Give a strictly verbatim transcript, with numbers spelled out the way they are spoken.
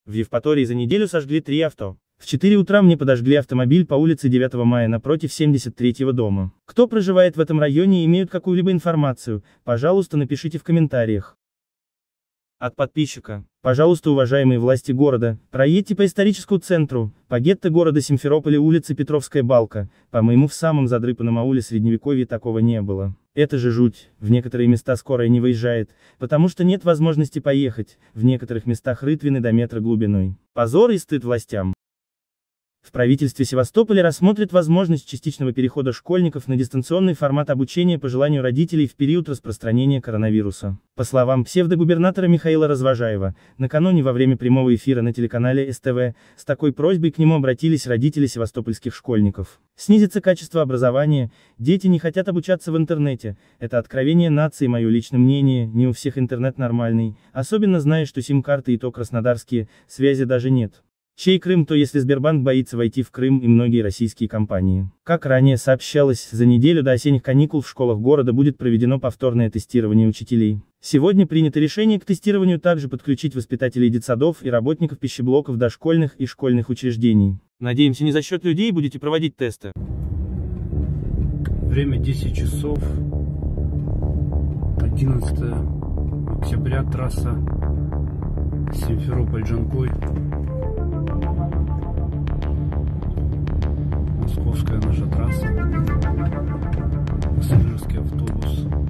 В Евпатории за неделю сожгли три авто. В четыре утра мне подожгли автомобиль по улице девятого мая напротив семьдесят третьего дома. Кто проживает в этом районе и имеет какую-либо информацию, пожалуйста, напишите в комментариях. От подписчика. Пожалуйста, уважаемые власти города, проедьте по историческому центру, по гетто города Симферополя, улица Петровская Балка. По-моему, в самом задрыпанном ауле средневековья такого не было. Это же жуть, в некоторые места скорая не выезжает, потому что нет возможности поехать, в некоторых местах рытвины до метра глубиной. Позор и стыд властям. В правительстве Севастополя рассмотрят возможность частичного перехода школьников на дистанционный формат обучения по желанию родителей в период распространения коронавируса. По словам псевдогубернатора Михаила Развожаева, накануне во время прямого эфира на телеканале СТВ, с такой просьбой к нему обратились родители севастопольских школьников. Снизится качество образования, дети не хотят обучаться в интернете, это откровение нации, мое личное мнение, не у всех интернет нормальный, особенно зная, что сим-карты и то краснодарские, связи даже нет. Чей Крым, то если Сбербанк боится войти в Крым и многие российские компании. Как ранее сообщалось, за неделю до осенних каникул в школах города будет проведено повторное тестирование учителей. Сегодня принято решение к тестированию также подключить воспитателей детсадов и работников пищеблоков дошкольных и школьных учреждений. Надеемся, не за счет людей будете проводить тесты. Время десять часов, одиннадцатое октября, трасса Симферополь-Джанкой. Московская наша трасса, пассажирский автобус.